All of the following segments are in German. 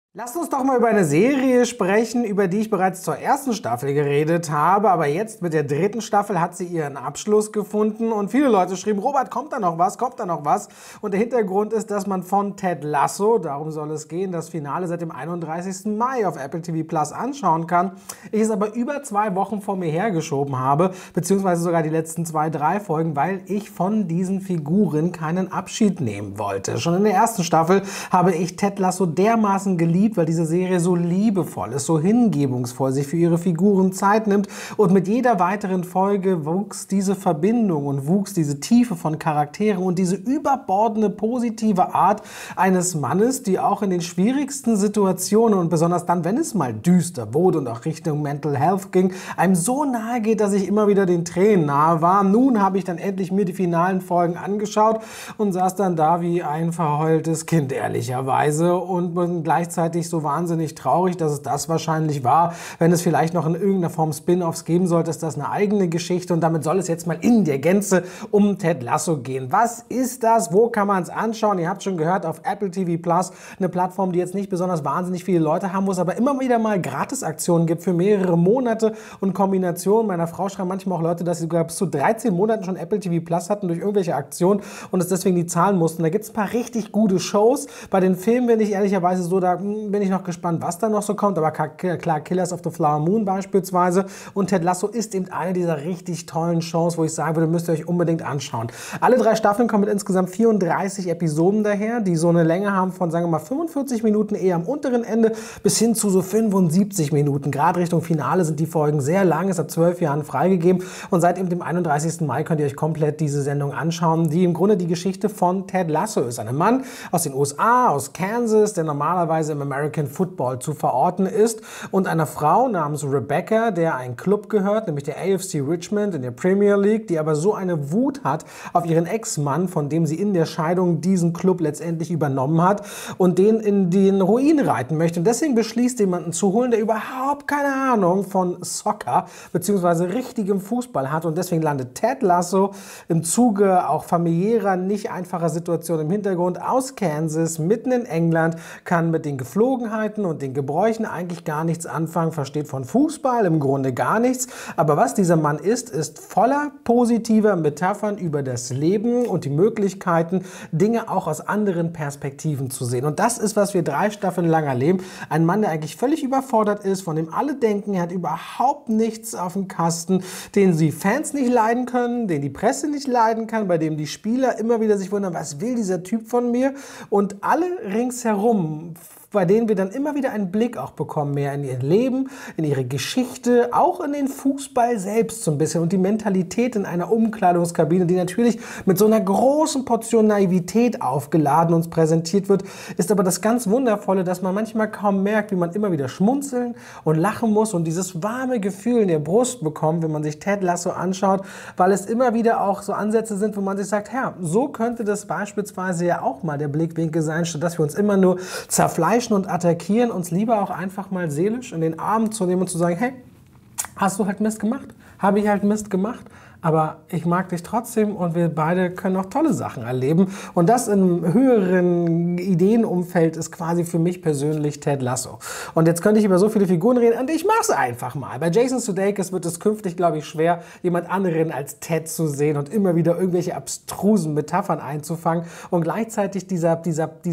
Lasst uns doch mal über eine Serie sprechen, über die ich bereits zur ersten Staffel geredet habe, aber jetzt mit der dritten Staffel hat sie ihren Abschluss gefunden und viele Leute schrieben, Robert, kommt da noch was, kommt da noch was? Und der Hintergrund ist, dass man von Ted Lasso, darum soll es gehen, das Finale seit dem 31. Mai auf Apple TV Plus anschauen kann. Ich es aber über 2 Wochen vor mir hergeschoben habe, beziehungsweise sogar die letzten 2, 3 Folgen, weil ich von diesen Figuren keinen Abschied nehmen wollte. Schon in der ersten Staffel habe ich Ted Lasso dermaßen geliebt, weil diese Serie so liebevoll ist, so hingebungsvoll, sich für ihre Figuren Zeit nimmt und mit jeder weiteren Folge wuchs diese Verbindung und wuchs diese Tiefe von Charakteren und diese überbordende positive Art eines Mannes, die auch in den schwierigsten Situationen und besonders dann, wenn es mal düster wurde und auch Richtung Mental Health ging, einem so nahe geht, dass ich immer wieder den Tränen nahe war. Nun habe ich dann endlich mir die finalen Folgen angeschaut und saß dann da wie ein verheultes Kind, ehrlicherweise, und bin gleichzeitig so wahnsinnig traurig, dass es das wahrscheinlich war. Wenn es vielleicht noch in irgendeiner Form Spin-offs geben sollte, ist das eine eigene Geschichte und damit soll es jetzt mal in der Gänze um Ted Lasso gehen. Was ist das? Wo kann man es anschauen? Ihr habt schon gehört, auf Apple TV Plus, eine Plattform, die jetzt nicht besonders wahnsinnig viele Leute haben muss, aber immer wieder mal Gratisaktionen gibt für mehrere Monate und Kombinationen. Meiner Frau schreiben manchmal auch Leute, dass sie sogar bis zu 13 Monaten schon Apple TV Plus hatten durch irgendwelche Aktionen und es deswegen die zahlen mussten. Da gibt es ein paar richtig gute Shows. Bei den Filmen bin ich ehrlicherweise so, da bin ich noch gespannt, was da noch so kommt, aber klar, Killers of the Flower Moon beispielsweise und Ted Lasso ist eben eine dieser richtig tollen Shows, wo ich sagen würde, müsst ihr euch unbedingt anschauen. Alle 3 Staffeln kommen mit insgesamt 34 Episoden daher, die so eine Länge haben von, sagen wir mal, 45 Minuten eher am unteren Ende bis hin zu so 75 Minuten. Gerade Richtung Finale sind die Folgen sehr lang, ist ab 12 Jahren freigegeben und seit eben dem 31. Mai könnt ihr euch komplett diese Sendung anschauen, die im Grunde die Geschichte von Ted Lasso ist. Ein Mann aus den USA, aus Kansas, der normalerweise im American Football zu verorten ist und einer Frau namens Rebecca, der einen Club gehört, nämlich der AFC Richmond in der Premier League, die aber so eine Wut hat auf ihren Ex-Mann, von dem sie in der Scheidung diesen Club letztendlich übernommen hat und den in den Ruin reiten möchte. Und deswegen beschließt, jemanden zu holen, der überhaupt keine Ahnung von Soccer bzw. richtigem Fußball hat und deswegen landet Ted Lasso im Zuge auch familiärer, nicht einfacher Situationen im Hintergrund aus Kansas, mitten in England, kann mit den Geflogenheiten und den Gebräuchen eigentlich gar nichts anfangen, versteht von Fußball im Grunde gar nichts. Aber was dieser Mann ist voller positiver Metaphern über das Leben und die Möglichkeiten, Dinge auch aus anderen Perspektiven zu sehen. Und das ist, was wir 3 Staffeln lang erleben. Ein Mann, der eigentlich völlig überfordert ist, von dem alle denken, er hat überhaupt nichts auf dem Kasten, den die Fans nicht leiden können, den die Presse nicht leiden kann, bei dem die Spieler immer wieder sich wundern, was will dieser Typ von mir? Und alle ringsherum, bei denen wir dann immer wieder einen Blick auch bekommen, mehr in ihr Leben, in ihre Geschichte, auch in den Fußball selbst so ein bisschen und die Mentalität in einer Umkleidungskabine, die natürlich mit so einer großen Portion Naivität aufgeladen uns präsentiert wird, ist aber das ganz Wundervolle, dass man manchmal kaum merkt, wie man immer wieder schmunzeln und lachen muss und dieses warme Gefühl in der Brust bekommt, wenn man sich Ted Lasso anschaut, weil es immer wieder auch so Ansätze sind, wo man sich sagt, ja, so könnte das beispielsweise ja auch mal der Blickwinkel sein, statt dass wir uns immer nur zerfleischen und attackieren, uns lieber auch einfach mal seelisch in den Arm zu nehmen und zu sagen, hey, hast du halt Mist gemacht? Habe ich halt Mist gemacht? Aber ich mag dich trotzdem und wir beide können auch tolle Sachen erleben. Und das im höheren Ideenumfeld ist quasi für mich persönlich Ted Lasso. Und jetzt könnte ich über so viele Figuren reden und ich mache es einfach mal. Bei Jason Sudeikis wird es künftig, glaube ich, schwer, jemand anderen als Ted zu sehen und immer wieder irgendwelche abstrusen Metaphern einzufangen. Und gleichzeitig dieser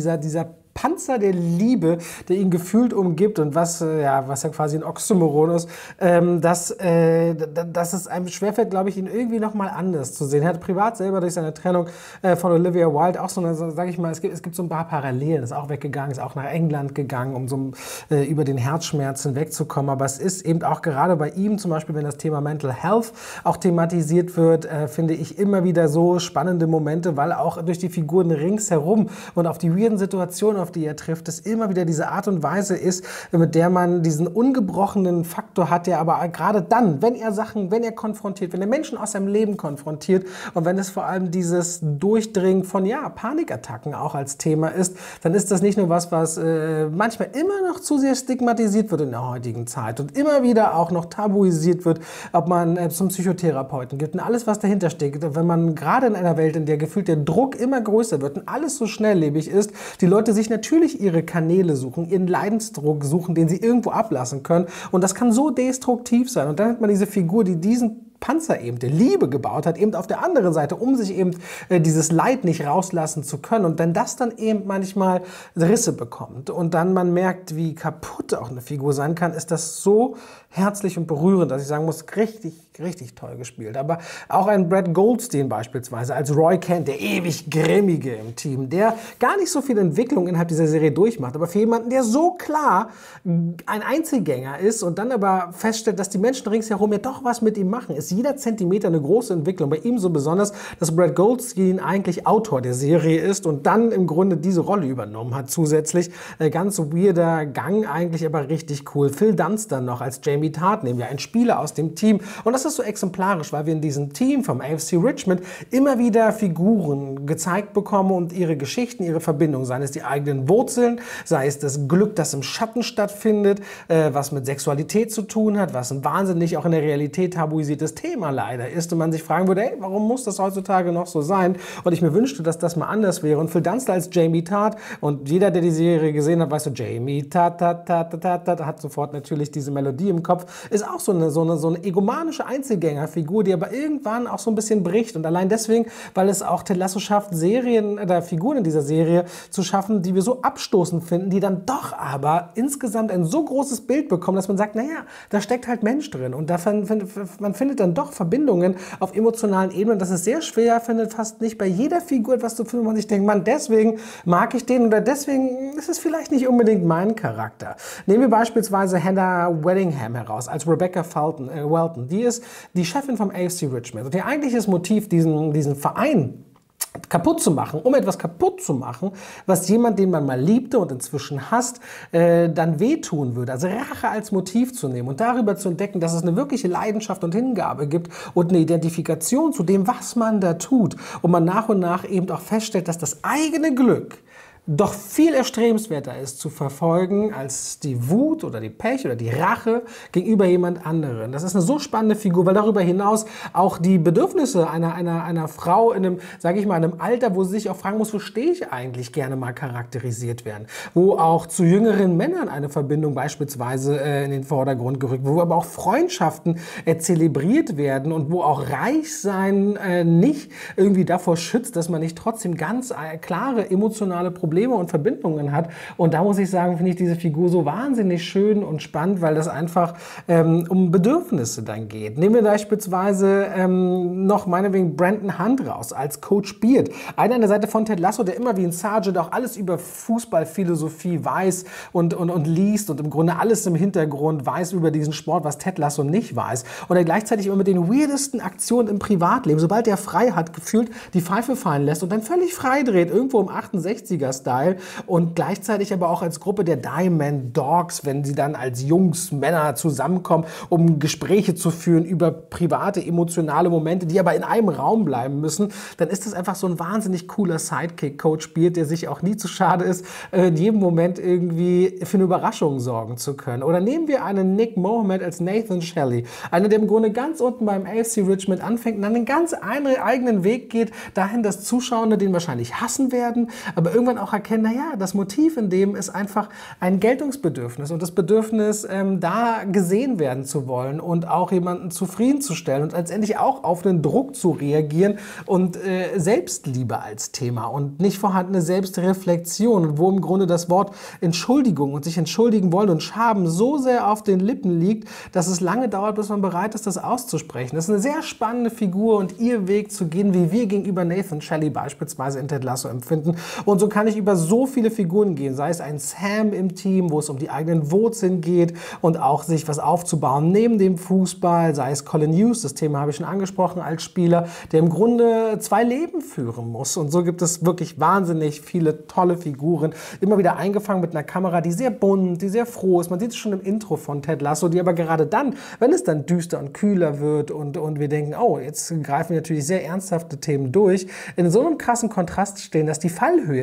Panzer der Liebe, der ihn gefühlt umgibt und was ja quasi ein Oxymoron ist, dass es einem schwerfällt, glaube ich, ihn irgendwie nochmal anders zu sehen. Er hat privat selber durch seine Trennung von Olivia Wilde auch so eine, sage ich mal, es gibt so ein paar Parallelen, ist auch weggegangen, ist auch nach England gegangen, um so über den Herzschmerz hinwegzukommen, aber es ist eben auch gerade bei ihm, zum Beispiel, wenn das Thema Mental Health auch thematisiert wird, finde ich immer wieder so spannende Momente, weil auch durch die Figuren ringsherum und auf die weirden Situationen, auf die er trifft, es immer wieder diese Art und Weise ist, mit der man diesen ungebrochenen Faktor hat, der aber gerade dann, wenn er konfrontiert, wenn er Menschen aus seinem Leben konfrontiert und wenn es vor allem dieses Durchdringen von, ja, Panikattacken auch als Thema ist, dann ist das nicht nur was manchmal immer noch zu sehr stigmatisiert wird in der heutigen Zeit und immer wieder auch noch tabuisiert wird, ob man zum Psychotherapeuten geht und alles, was dahinter steckt. Wenn man gerade in einer Welt, in der gefühlt der Druck immer größer wird und alles so schnelllebig ist, die Leute sich natürlich ihre Kanäle suchen, ihren Leidensdruck suchen, den sie irgendwo ablassen können. Und das kann so destruktiv sein. Und dann hat man diese Figur, die diesen Panzer eben der Liebe gebaut hat, eben auf der anderen Seite, um sich eben dieses Leid nicht rauslassen zu können. Und wenn das dann eben manchmal Risse bekommt und dann man merkt, wie kaputt auch eine Figur sein kann, ist das so herzlich und berührend, dass ich sagen muss, richtig, richtig toll gespielt. Aber auch ein Brad Goldstein beispielsweise als Roy Kent, der ewig Grimmige im Team, der gar nicht so viel Entwicklung innerhalb dieser Serie durchmacht, aber für jemanden, der so klar ein Einzelgänger ist und dann aber feststellt, dass die Menschen ringsherum ja doch was mit ihm machen, ist jeder Zentimeter eine große Entwicklung. Bei ihm so besonders, dass Brad Goldstein eigentlich Autor der Serie ist und dann im Grunde diese Rolle übernommen hat zusätzlich. Ganz weirder Gang eigentlich, aber richtig cool. Phil Dunster noch als Jamie Tartt, nehmen wir ein Spieler aus dem Team. Und das ist so exemplarisch, weil wir in diesem Team vom AFC Richmond immer wieder Figuren gezeigt bekommen und ihre Geschichten, ihre Verbindungen, seien es die eigenen Wurzeln, sei es das Glück, das im Schatten stattfindet, was mit Sexualität zu tun hat, was ein wahnsinnig auch in der Realität tabuisiertes Thema leider ist und man sich fragen würde, hey, warum muss das heutzutage noch so sein? Und ich mir wünschte, dass das mal anders wäre. Und Phil Dunster als Jamie Tartt und jeder, der die Serie gesehen hat, weiß so, Jamie Tartt, hat sofort natürlich diese Melodie im Kopf, ist auch so eine egomanische Einzelgängerfigur, die aber irgendwann auch so ein bisschen bricht. Und allein deswegen, weil es auch Ted Lasso schafft, Serien oder Figuren in dieser Serie zu schaffen, die wir so abstoßend finden, die dann doch aber insgesamt ein so großes Bild bekommen, dass man sagt, naja, da steckt halt Mensch drin. Und man findet dann doch Verbindungen auf emotionalen Ebenen, dass es sehr schwer findet, fast nicht bei jeder Figur etwas zu finden, wo man sich denkt, Mann, deswegen mag ich den oder deswegen ist es vielleicht nicht unbedingt mein Charakter. Nehmen wir beispielsweise Hannah Waddingham heraus als Rebecca Welton. Die ist die Chefin vom AFC Richmond. Und ihr eigentliches Motiv, diesen Verein kaputt zu machen, um etwas kaputt zu machen, was jemand, den man mal liebte und inzwischen hasst, dann wehtun würde. Also Rache als Motiv zu nehmen und darüber zu entdecken, dass es eine wirkliche Leidenschaft und Hingabe gibt und eine Identifikation zu dem, was man da tut. Und man nach und nach eben auch feststellt, dass das eigene Glück doch viel erstrebenswerter ist zu verfolgen als die Wut oder die Pech oder die Rache gegenüber jemand anderen. Das ist eine so spannende Figur, weil darüber hinaus auch die Bedürfnisse einer Frau in einem, sage ich mal, einem Alter, wo sie sich auch fragen muss, wo stehe ich eigentlich, gerne mal charakterisiert werden. Wo auch zu jüngeren Männern eine Verbindung beispielsweise in den Vordergrund gerückt, wo aber auch Freundschaften zelebriert werden und wo auch Reichsein nicht irgendwie davor schützt, dass man nicht trotzdem ganz klare emotionale Probleme und Verbindungen hat. Und da muss ich sagen, finde ich diese Figur so wahnsinnig schön und spannend, weil das einfach um Bedürfnisse dann geht. Nehmen wir beispielsweise noch meinetwegen Brandon Hunt raus als Coach Beard. Einer an der Seite von Ted Lasso, der immer wie ein Sergeant auch alles über Fußballphilosophie weiß und liest und im Grunde alles im Hintergrund weiß über diesen Sport, was Ted Lasso nicht weiß. Und er gleichzeitig immer mit den weirdesten Aktionen im Privatleben, sobald er frei hat, gefühlt die Pfeife fallen lässt und dann völlig frei dreht, irgendwo im 68er-Style und gleichzeitig aber auch als Gruppe der Diamond Dogs, wenn sie dann als Jungs, Männer zusammenkommen, um Gespräche zu führen über private, emotionale Momente, die aber in einem Raum bleiben müssen, dann ist das einfach so ein wahnsinnig cooler Sidekick, Coach Beard, der sich auch nie zu schade ist, in jedem Moment irgendwie für eine Überraschung sorgen zu können. Oder nehmen wir einen Nick Mohammed als Nathan Shelley, einer, der im Grunde ganz unten beim AFC Richmond anfängt und dann einen ganz eigenen Weg geht, dahin, dass Zuschauer den wahrscheinlich hassen werden, aber irgendwann auch erkennen, naja, das Motiv in dem ist einfach ein Geltungsbedürfnis und das Bedürfnis, da gesehen werden zu wollen und auch jemanden zufriedenzustellen und letztendlich auch auf den Druck zu reagieren und Selbstliebe als Thema und nicht vorhandene Selbstreflexion, wo im Grunde das Wort Entschuldigung und sich entschuldigen wollen und Scham so sehr auf den Lippen liegt, dass es lange dauert, bis man bereit ist, das auszusprechen. Das ist eine sehr spannende Figur und ihr Weg zu gehen, wie wir gegenüber Nathan Shelley beispielsweise in Ted Lasso empfinden. Und so kann ich über so viele Figuren gehen, sei es ein Sam im Team, wo es um die eigenen Wurzeln geht und auch sich was aufzubauen neben dem Fußball, sei es Colin Hughes, das Thema habe ich schon angesprochen als Spieler, der im Grunde zwei Leben führen muss. Und so gibt es wirklich wahnsinnig viele tolle Figuren, immer wieder eingefangen mit einer Kamera, die sehr bunt, die sehr froh ist. Man sieht es schon im Intro von Ted Lasso, die aber gerade dann, wenn es dann düster und kühler wird und wir denken, oh, jetzt greifen wir natürlich sehr ernsthafte Themen durch, in so einem krassen Kontrast stehen, dass die Fallhöhe immer wieder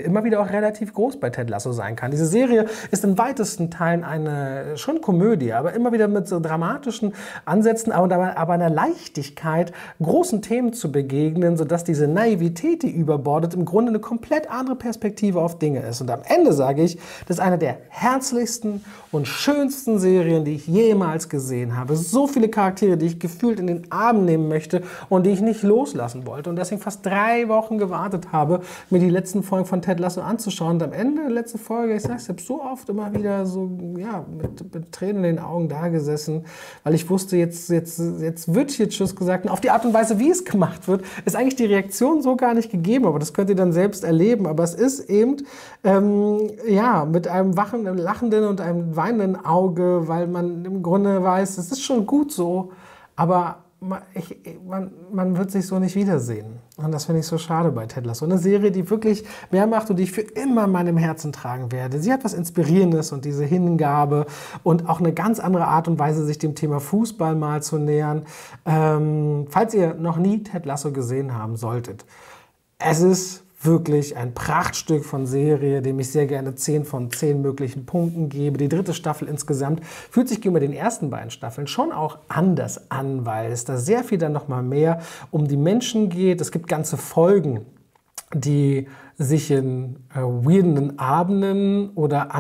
auch relativ groß bei Ted Lasso sein kann. Diese Serie ist in weitesten Teilen eine schon Komödie, aber immer wieder mit so dramatischen Ansätzen, aber einer Leichtigkeit, großen Themen zu begegnen, sodass diese Naivität, die überbordet, im Grunde eine komplett andere Perspektive auf Dinge ist. Und am Ende sage ich, das ist eine der herzlichsten und schönsten Serien, die ich jemals gesehen habe. So viele Charaktere, die ich gefühlt in den Arm nehmen möchte und die ich nicht loslassen wollte. Und deswegen fast 3 Wochen gewartet habe, mir die letzten Folgen von Ted Lasso anzuschauen. Und am Ende der letzten Folge, ich sage es, ich habe so oft immer wieder so, ja, mit Tränen in den Augen da gesessen, weil ich wusste, jetzt wird hier Tschüss gesagt. Und auf die Art und Weise, wie es gemacht wird, ist eigentlich die Reaktion so gar nicht gegeben. Aber das könnt ihr dann selbst erleben. Aber es ist eben, ja, mit einem lachenden und einem weinenden Auge, weil man im Grunde weiß, es ist schon gut so, aber man wird sich so nicht wiedersehen. Und das finde ich so schade bei Ted Lasso. Eine Serie, die wirklich mehr macht und die ich für immer in meinem Herzen tragen werde. Sie hat was Inspirierendes und diese Hingabe und auch eine ganz andere Art und Weise, sich dem Thema Fußball mal zu nähern. Falls ihr noch nie Ted Lasso gesehen haben solltet, es ist wirklich ein Prachtstück von Serie, dem ich sehr gerne 10 von 10 möglichen Punkten gebe. Die 3. Staffel insgesamt fühlt sich gegenüber den ersten beiden Staffeln schon auch anders an, weil es da sehr viel dann nochmal mehr um die Menschen geht. Es gibt ganze Folgen, die sich in weirden Abenden oder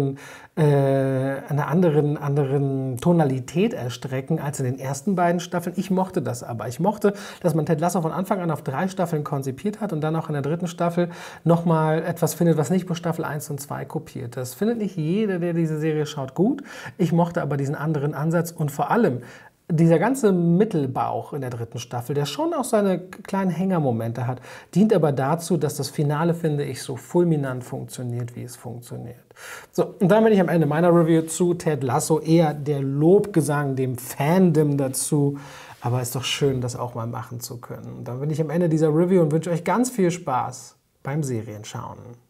einer anderen Tonalität erstrecken als in den ersten beiden Staffeln. Ich mochte das aber. Ich mochte, dass man Ted Lasso von Anfang an auf 3 Staffeln konzipiert hat und dann auch in der 3. Staffel nochmal etwas findet, was nicht bei Staffel 1 und 2 kopiert. Das findet nicht jeder, der diese Serie schaut, gut. Ich mochte aber diesen anderen Ansatz und vor allem dieser ganze Mittelbauch in der 3. Staffel, der schon auch seine kleinen Hängermomente hat, dient aber dazu, dass das Finale, finde ich, so fulminant funktioniert, wie es funktioniert. So, und dann bin ich am Ende meiner Review zu Ted Lasso eher der Lobgesang, dem Fandom dazu. Aber es ist doch schön, das auch mal machen zu können. Und dann bin ich am Ende dieser Review und wünsche euch ganz viel Spaß beim Serienschauen.